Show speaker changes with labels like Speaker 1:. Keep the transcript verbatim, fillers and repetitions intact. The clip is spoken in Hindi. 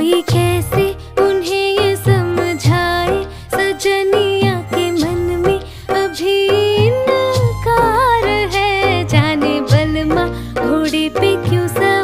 Speaker 1: कोई कैसे उन्हें ये समझाए, सजनिया के मन में अभी इनकार है। जाने बलमा घोड़े पे क्यों सवार